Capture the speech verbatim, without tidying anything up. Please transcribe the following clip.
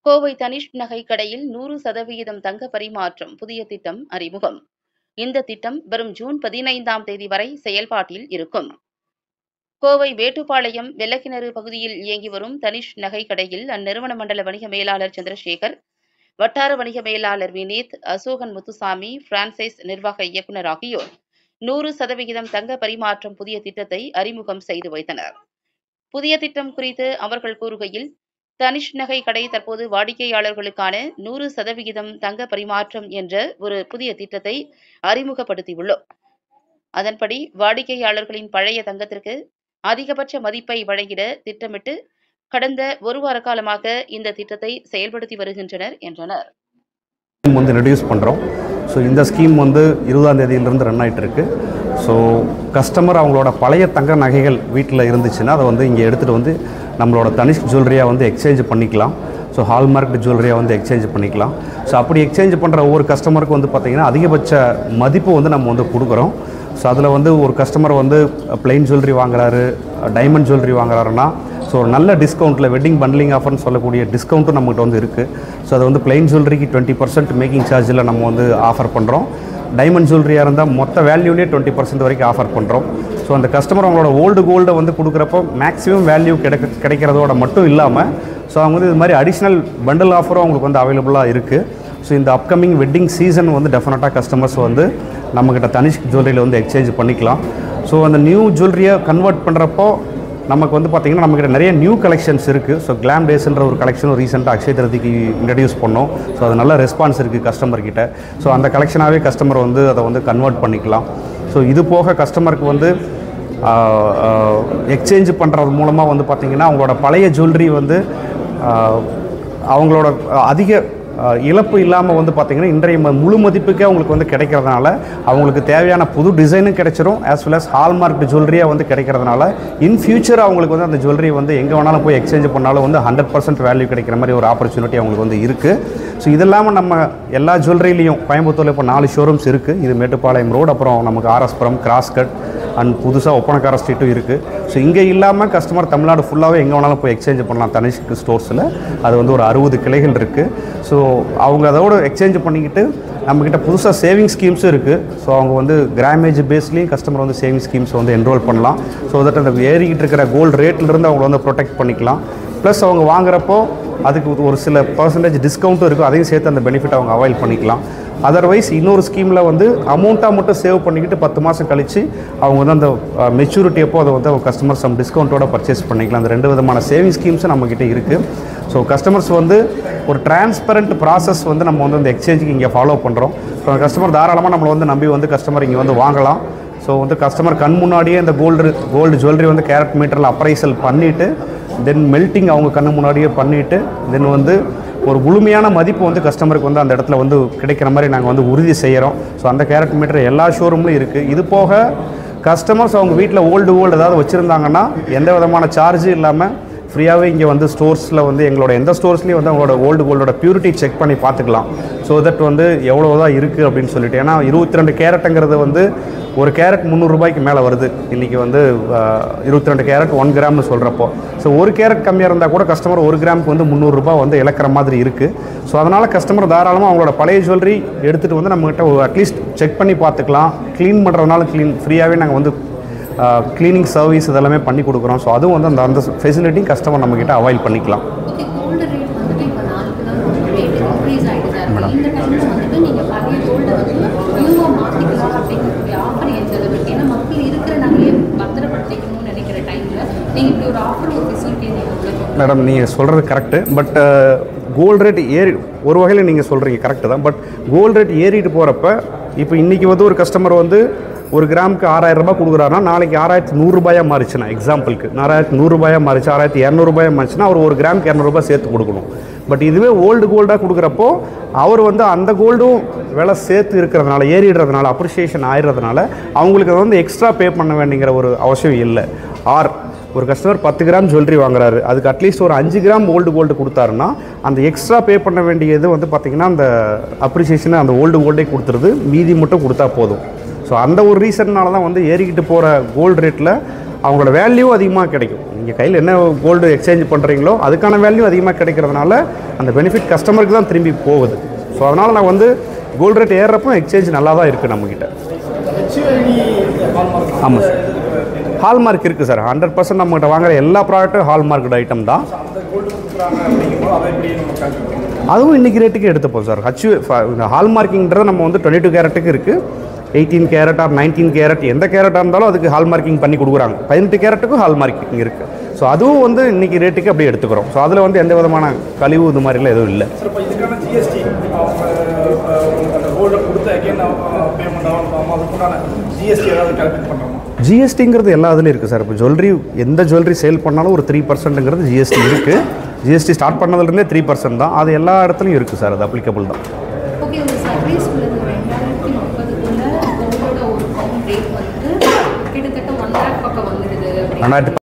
கோவை தனிஷ்க் நகை கடையில் நூறு சதவீதம் தங்க பரிமாற்றம் புதிய திட்டம் அறிமுகம். இந்த திட்டம் வரும் ஜூன் பதினைந்தாம் தேதி வரை செயல்பாட்டில் இருக்கும். கோவை மேட்டுப்பாளையம் வெள்ளக்கிணறு பகுதியில் இயங்கி வரும் தனிஷ்க் நகை கடையில் அந்நிறுவன மண்டல வணிக மேலாளர் சந்திரசேகர், வட்டார வணிக மேலாளர் வினீத், அசோகன் முத்துசாமி, பிரான்சைஸ் நிர்வாக இயக்குநர் ஆகியோர் நூறு சதவிகிதம் தங்க பரிமாற்றம் புதிய திட்டத்தை அறிமுகம் செய்து வைத்தனர். புதிய திட்டம் குறித்து அவர்கள் கூறுகையில், தனிஷ்க் நகை கடை தற்போது வாடிக்கையாளர்களுக்கான நூறு சதவிகிதம் தங்க பரிமாற்றம் என்ற ஒரு புதிய திட்டத்தை அறிமுகப்படுத்தியுள்ளோம். அதன்படி வாடிக்கையாளர்களின் பழைய தங்கத்திற்கு அதிகபட்ச மதிப்பை வழங்கிட திட்டமிட்டு கடந்த ஒரு வார காலமாக இந்த திட்டத்தை செயல்படுத்தி வருகின்றனர் என்றனர். வந்து ரெடியூஸ் பண்ணுறோம். ஸோ இந்த ஸ்கீம் வந்து இருபதாம் தேதியிலிருந்து ரன் ஆகிட்டு இருக்கு. ஸோ கஸ்டமர் அவங்களோட பழைய தங்க நகைகள் வீட்டில் இருந்துச்சுன்னா அதை வந்து இங்கே எடுத்துகிட்டு வந்து நம்மளோட தனிஷ்க் ஜுவல்லரியாக வந்து எக்ஸ்சேஞ்ச் பண்ணிக்கலாம். ஸோ ஹால்மார்க் ஜுவல்லரியாக வந்து எக்ஸ்சேஞ்ச் பண்ணிக்கலாம். ஸோ அப்படி எக்ஸ்சேஞ்ச் பண்ணுற ஒவ்வொரு கஸ்டமருக்கு வந்து பார்த்திங்கன்னா அதிகபட்ச மதிப்பு வந்து நம்ம வந்து கொடுக்குறோம். ஸோ அதில் வந்து ஒரு கஸ்டமர் வந்து பிளெயின் ஜுவல்லரி வாங்குறாரு, டைமண்ட் ஜுவல்லரி வாங்குறாருன்னா ஸோ நல்ல டிஸ்கவுண்ட்டில் வெட்டிங் பண்ட்லிங் ஆஃபர்னு சொல்லக்கூடிய டிஸ்கவுண்ட்டும் நம்மகிட்ட வந்து இருக்குது. ஸோ அது வந்து பிளெயின் ஜுவல்லரிக்கு டுவெண்ட்டி பர்சன்ட் மேக்கிங் சார்ஜில் நம்ம வந்து ஆஃபர் பண்ணுறோம். டைமண்ட் ஜுவல்லரியாக இருந்தால் மொத்த வேல்யூலேயே டுவெண்ட்டி பர்சன்ட் வரைக்கும் ஆஃபர் பண்ணுறோம். ஸோ அந்த கஸ்டமர் அவங்களோட ஓல்டு கோல்டை வந்து கொடுக்குறப்போ மேக்ஸிமம் வேல்யூ கிடைக்க கிடைக்கிறதோட மட்டும் இல்லாமல் ஸோ அவங்க வந்து இது மாதிரி அடிஷ்னல் பண்டில் ஆஃபரும் அவங்களுக்கு வந்து அவைலபிளாக இருக்குது. ஸோ இந்த அப்கமிங் வெட்டிங் சீசன் வந்து டெஃபினட்டாக கஸ்டமர்ஸ் வந்து நம்மக்கிட்ட தனிஷ்க் ஜுவல்லரியில் வந்து எக்ஸ்சேஞ்ச் பண்ணிக்கலாம். ஸோ அந்த நியூ ஜுவல்லரியை கன்வெர்ட் பண்ணுறப்போ நமக்கு வந்து பார்த்திங்கன்னா நம்மக்கிட்ட நிறைய நியூ கலெக்ஷன்ஸ் இருக்குது. ஸோ கிளாம் டேஸ்ன்ற ஒரு கலெக்ஷனும் ரீசெண்டாக அக்ஷய திருதிக்கு இன்ட்ரடியூஸ் பண்ணோம். ஸோ அது நல்ல ரெஸ்பான்ஸ் இருக்குது கஸ்டமர்கிட்ட. ஸோ அந்த கலெக்ஷனாகவே கஸ்டமர் வந்து அதை வந்து கன்வெர்ட் பண்ணிக்கலாம். ஸோ இது போக கஸ்டமருக்கு வந்து எக்ஸ்சேஞ்ச் பண்ணுறது மூலமாக வந்து பார்த்திங்கன்னா அவங்களோட பழைய ஜுவல்லரி வந்து அவங்களோட அதிக இழப்பு இல்லாமல் வந்து பார்த்திங்கன்னா இன்றைய முழு மதிப்புக்கே அவங்களுக்கு வந்து கிடைக்கிறதுனால அவங்களுக்கு தேவையான புது டிசைனும் கிடைச்சிரும். ஆஸ் வெல் அஸ் ஹால்மார்க் ஜுவல்லரியாக வந்து கிடைக்கிறதுனால இன் ஃபியூச்சர் அவங்களுக்கு வந்து அந்த ஜுவல்லரி வந்து எங்கே வேணாலும் போய் எக்ஸ்சேஞ்ச் பண்ணாலும் வந்து ஹண்ட்ரட் பர்சன்ட் வேல்யூ கிடைக்கிற மாதிரி ஒரு ஆப்பர்ச்சுனிட்டி அவங்களுக்கு வந்து இருக்குது. ஸோ இது இல்லாமல் நம்ம எல்லா ஜுவல்லரிலையும் கோயம்புத்தூரில் இப்போ நாலு ஷோரூம்ஸ் இருக்குது. இது மேட்டுப்பாளையம் ரோடு, அப்புறம் நமக்கு ஆர்எஸ்புரம், கிராஸ்கட் அண்ட் புதுசாக ஒப்பனக்கார ஸ்ட்ரீட்டும் இருக்குது. ஸோ இங்கே இல்லாமல் கஸ்டமர் தமிழ்நாடு ஃபுல்லாகவே எங்கே வேணாலும் போய் எக்ஸ்சேஞ்ச் பண்ணலாம் தனிஷ்க் ஸ்டோர்ஸில். அது வந்து ஒரு அறுபது கிளைகள் இருக்குது. ஸோ அவங்க அதோடு எக்ஸ்சேஞ்ச் பண்ணிக்கிட்டு நம்மக்கிட்ட புதுசாக சேவிங் ஸ்கீம்ஸும் இருக்குது. ஸோ அவங்க வந்து கிராமேஜ் பேஸ்லேயும் கஸ்டமர் வந்து சேவிங் ஸ்கீம்ஸ் வந்து என்ரோல் பண்ணலாம். ஸோ தட் அந்த ஏறிக்கிட்டு இருக்கிற கோல்டு ரேட்லேருந்து அவங்கள வந்து ப்ரொடெக்ட் பண்ணிக்கலாம். ப்ளஸ் அவங்க வாங்குறப்போ அதுக்கு ஒரு சில பர்சன்டேஜ் டிஸ்கவுண்ட்டும் இருக்குது. அதையும் சேர்த்து அந்த பெனிஃபிட் அவங்க அவைல் பண்ணிக்கலாம். அதர்வைஸ் இன்னொரு ஸ்கீமில் வந்து அமௌண்ட்டாக மட்டும் சேவ் பண்ணிக்கிட்டு பத்து மாதம் கழித்து அவங்க வந்து அந்த மெச்சூரிட்டி அப்போ அதை வந்து அவங்க கஸ்டமர் சம் டிஸ்கவுண்ட்டோட பர்ச்சேஸ் பண்ணிக்கலாம். அந்த ரெண்டு விதமான சேவிங் ஸ்கீம்ஸும் நம்மக்கிட்ட இருக்குது. ஸோ கஸ்டமர்ஸ் வந்து ஒரு டிரான்ஸ்பரண்ட் ப்ராசஸ் வந்து நம்ம வந்து அந்த எக்ஸ்சேஞ்சுக்கு இங்கே ஃபாலோ பண்ணுறோம். ஸோ கஸ்டமர் தாராளமாக நம்மளை வந்து நம்பி வந்து கஸ்டமர் இங்கே வந்து வாங்கலாம். ஸோ வந்து கஸ்டமர் கண் முன்னாடியே இந்த கோல்டு கோல்டு ஜுவல்லரி வந்து கேரட் மீட்டரில் அப்ரைசல் பண்ணிவிட்டு தென் மெல்ட்டிங் அவங்க கண்ணு முன்னாடியே பண்ணிவிட்டு தென் வந்து ஒரு முழுமையான மதிப்பு வந்து கஸ்டமருக்கு வந்து அந்த இடத்துல வந்து கிடைக்கிற மாதிரி நாங்கள் வந்து உறுதி செய்கிறோம். ஸோ அந்த கேரட் மீட்டர் எல்லா ஷோரூம்லையும் இருக்குது. இது போக கஸ்டமர்ஸ் அவங்க வீட்டில் ஓல்டு கோல்டு ஏதாவது வச்சுருந்தாங்கன்னா எந்த விதமான சார்ஜும் இல்லாமல் ஃப்ரீயாகவே இங்கே வந்து ஸ்டோர்ஸில் வந்து எங்களோட எந்த ஸ்டோர்ஸ்லேயும் வந்து அவங்களோட ஓல்டு கோல்டோட பியூரிட்டி செக் பண்ணி பார்த்துக்கலாம். ஸோ தட் வந்து எவ்வளோ தான் இருக்குது அப்படின்னு சொல்லிட்டு. ஏன்னா இருபத்தி ரெண்டு கேரட்டுங்கிறது வந்து ஒரு கேரட் முந்நூறுரூபாய்க்கு மேலே வருது இன்றைக்கி வந்து இருபத்தி ரெண்டு கேரட் ஒன் கிராம்னு சொல்கிறப்போ. ஸோ ஒரு கேரட் கம்மியாக இருந்தால் கூட கஸ்டமர் ஒரு கிராமுக்கு வந்து முந்நூறுரூபா வந்து இழக்கிற மாதிரி இருக்குது. ஸோ அதனால் கஸ்டமர் தாராளமாக அவங்களோட பழைய ஜுவல்லரி எடுத்துகிட்டு வந்து நம்மகிட்ட அட்லீஸ்ட் செக் பண்ணி பார்த்துக்கலாம். க்ளீன் பண்ணுறதுனால க்ளீன் ஃப்ரீயாகவே நாங்கள் வந்து க்ளீனிங் சர்வீஸ் இதெல்லாமே பண்ணி கொடுக்குறோம். ஸோ அதுவும் வந்து அந்த அந்த ஃபெசிலிட்டி கஸ்டமர் நம்மக்கிட்ட அவைல் பண்ணிக்கலாம். மேடம் நீங்கள் சொல்கிறது கரெக்டு. பட் கோல்டு ரேட் ஏறி ஒரு வகையில் நீங்கள் சொல்கிறீங்க கரெக்டு தான். பட் கோல்டு ரேட் ஏறிட்டு போகிறப்ப இப்போ இன்றைக்கி வந்து ஒரு கஸ்டமர் வந்து ஒரு கிராமுக்கு ஆறாயிரம் ரூபாய் கொடுக்குறாருன்னா நாளைக்கு ஆறாயிரத்தி நூறுரூபாயாக மாறிச்சுன்னா எக்ஸாம்பிளுக்கு ஆறாயிரத்தி நூறுரூபாயாக மாறிச்சு ஆறாயிரத்தி இரநூறுபாயாக மாறிச்சுன்னா அவர் ஒரு கிராமுக்கு இரநூறுபா சேர்த்து கொடுக்கணும். பட் இதுவே ஓல்டு கோல்டாக கொடுக்குறப்போ அவர் வந்து அந்த கோல்டும் விலை சேர்த்து இருக்கிறதுனால ஏறிடுறதுனால அப்ரிஷியேஷன் ஆயிடுறதுனால அவங்களுக்கு வந்து எக்ஸ்ட்ரா பே பண்ண வேண்டிங்கிற ஒரு அவசியம் இல்லை. ஆர் ஒரு கஸ்டமர் பத்து கிராம் ஜுவல்லரி வாங்குறாரு, அதுக்கு அட்லீஸ்ட் ஒரு அஞ்சு கிராம் ஓல்டு கோல்டு கொடுத்தாருன்னா அந்த எக்ஸ்ட்ரா பே பண்ண வேண்டியது வந்து பார்த்திங்கன்னா அந்த அப்ரிஷியேஷனை அந்த ஓல்டு கோல்டே கொடுத்துருது, மீதி மட்டும் கொடுத்தா போதும். ஸோ அந்த ஒரு ரீசன்னால தான் வந்து ஏறிக்கிட்டு போகிற கோல்டு ரேட்டில் அவங்களோட வேல்யூ அதிகமாக கிடைக்கும். நீங்கள் கையில் என்ன கோல்டு எக்ஸ்சேஞ்ச் பண்ணுறீங்களோ அதுக்கான வேல்யூ அதிகமாக கிடைக்கிறதுனால அந்த பெனிஃபிட் கஸ்டமருக்கு தான் திரும்பி போகுது. ஸோ அதனால் நான் வந்து கோல்டு ரேட் ஏறுறப்போ எக்ஸ்சேஞ்ச் நல்லா தான் இருக்குது நம்மக்கிட்ட. ஆமாம் சார், ஹால்மார்க் இருக்குது சார். ஹண்ட்ரட் பர்சன்ட் நம்மகிட்ட வாங்குற எல்லா ப்ராடக்ட்டும் ஹால்மார்க்டு ஐட்டம் தான். அதுவும் இன்றைக்கி ரேட்டுக்கு எடுத்துப்போம் சார். ஹச் ஹால்மார்க்கிங்கிறது நம்ம வந்து டுவெண்ட்டி டூ கேரட்டுக்கு இருக்குது, eighteen carat or nineteen carat எந்த கேரட்டாக இருந்தாலும் அதுக்கு ஹால்மார்க்கிங் பண்ணி கொடுக்குறாங்க. பதினெட்டு கேரட்டுக்கும் ஹால்மார்க்கிங் இருக்குது. ஸோ அதுவும் வந்து இன்றைக்கி ரேட்டுக்கு அப்படியே எடுத்துக்கிறோம். ஸோ அதில் வந்து எந்த விதமான கழிவு இது மாதிரிலாம் எதுவும் இல்லை. ஜிஎஸ்டிங்கிறது எல்லா இதுலையும் இருக்குது சார். இப்போ ஜுவல்லரி எந்த ஜுவல்லரி சேல் பண்ணாலும் ஒரு த்ரீ பர்சன்ட்டுங்கிறது ஜிஎஸ்டி இருக்குது. ஜிஎஸ்டி ஸ்டார்ட் பண்ணதுலேருந்தே த்ரீ பர்சன்ட் தான். அது எல்லா இடத்துலையும் இருக்குது சார். அது அப்ளிகபிள் தான். ரெண்டாயிரத்தி